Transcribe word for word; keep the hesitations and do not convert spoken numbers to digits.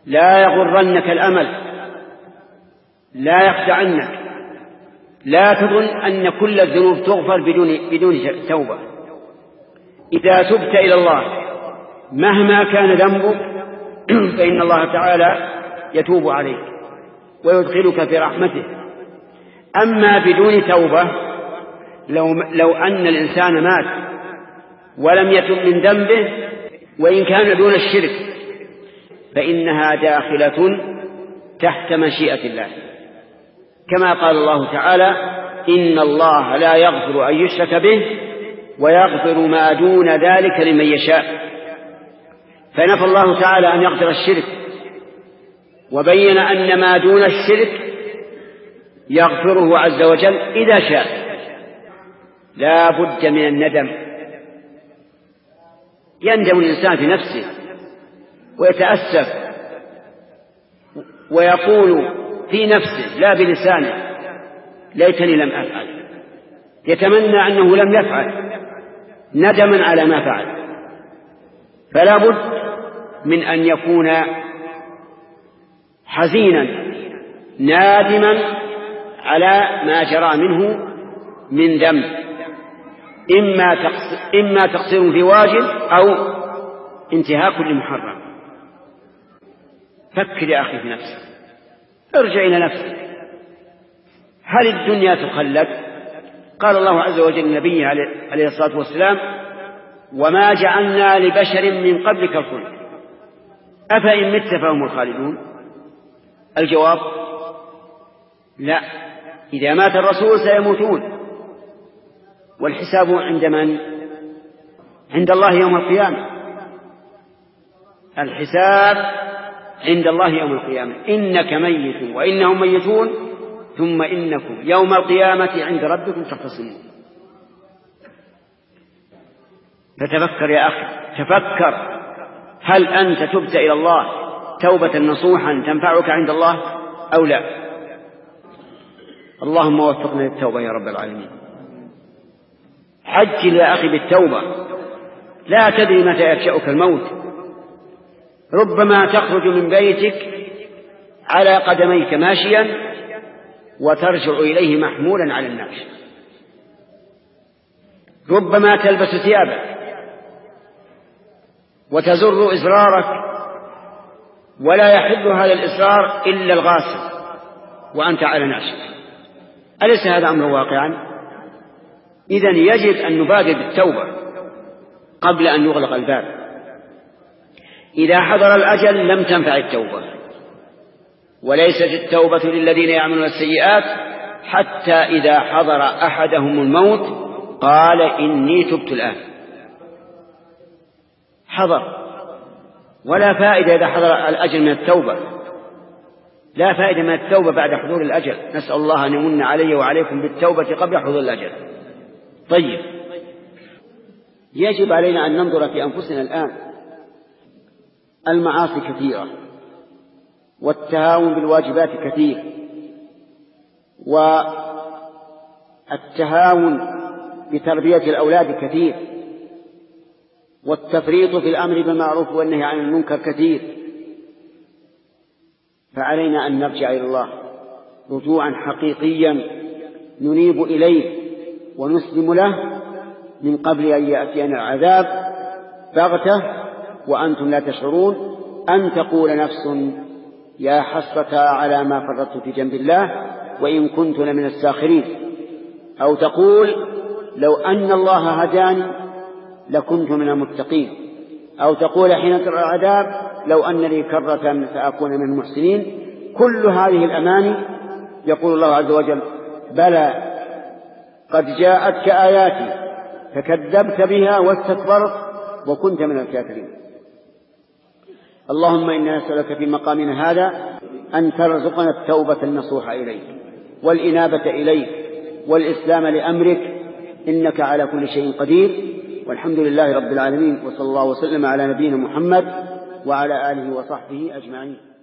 لا يغرنك الأمل، لا يخدعنك، لا تظن أن كل الذنوب تغفر بدون بدون توبة. إذا تبت إلى الله مهما كان ذنبك فإن الله تعالى يتوب عليك ويدخلك في رحمته. أما بدون توبة، لو, لو أن الإنسان مات ولم يتب من ذنبه وإن كان دون الشرك فإنها داخلة تحت مشيئة الله، كما قال الله تعالى: إن الله لا يغفر أن يشرك به ويغفر ما دون ذلك لمن يشاء. فنفى الله تعالى أن يغفر الشرك، وبين أن ما دون الشرك يغفره عز وجل إذا شاء. لا بد من الندم، يندم الإنسان في نفسه ويتأسف ويقول في نفسه لا بلسانه: ليتني لم أفعل. يتمنى أنه لم يفعل ندما على ما فعل. فلا بد من أن يكون حزينا نادما على ما جرى منه من ذنب، إما إما تقصير في واجب أو انتهاك لمحرم. فكر يا أخي في نفسك، ارجع إلى نفسك، هل الدنيا تخلد؟ قال الله عز وجل لنبيه عليه الصلاة والسلام: وما جعلنا لبشر من قبلك الخلد أفإن مت فهم الخالدون. الجواب: لا، إذا مات الرسول سيموتون، والحساب عند من؟ عند الله يوم القيامة. الحساب عند الله يوم القيامة. إنك ميت وإنهم ميتون ثم إنكم يوم القيامة عند ربكم تختصمون. فتفكر يا أخي، تفكر، هل أنت تبت إلى الله توبة نصوحا تنفعك عند الله أو لا؟ اللهم وفقنا للتوبة يا رب العالمين. عجل يا أخي بالتوبة، لا تدري متى يفشأك الموت. ربما تخرج من بيتك على قدميك ماشيا وترجع إليه محمولا على النعش. ربما تلبس ثيابك وتزر إزرارك ولا يحل هذا الإزرار إلا الغاسل وأنت على نعشك. أليس هذا أمر واقعا؟ إذن يجب أن نبادر بالتوبة قبل أن يغلق الباب. إذا حضر الأجل لم تنفع التوبة، وليست التوبة للذين يعملون السيئات حتى إذا حضر أحدهم الموت قال: إني تبت الآن. حضر، ولا فائدة إذا حضر الأجل من التوبة، لا فائدة من التوبة بعد حضور الأجل. نسأل الله أن يمن علي وعليكم بالتوبة قبل حضور الأجل. طيب، يجب علينا أن ننظر في أنفسنا الآن. المعاصي كثيرة، والتهاون بالواجبات كثير، والتهاون بتربية الأولاد كثير، والتفريط في الأمر بالمعروف والنهي عن المنكر كثير. فعلينا أن نرجع إلى الله رجوعا حقيقيا ننيب إليه ونسلم له من قبل أن يأتينا العذاب بغتة وأنتم لا تشعرون، أن تقول نفس: يا حسرة على ما فرطت في جنب الله وإن كنت لمن الساخرين. أو تقول: لو أن الله هداني لكنت من المتقين. أو تقول حين ترى العذاب: لو أن لي كرة فأكون من المحسنين. كل هذه الأماني يقول الله عز وجل: بلى قد جاءتك آياتي فكذبت بها واستكبرت وكنت من الكافرين. اللهم إنا نسألك في مقامنا هذا أن ترزقنا التوبة النصوح إليك والإنابة إليك والإسلام لأمرك، إنك على كل شيء قدير. والحمد لله رب العالمين، وصلى الله وسلم على نبينا محمد وعلى آله وصحبه أجمعين.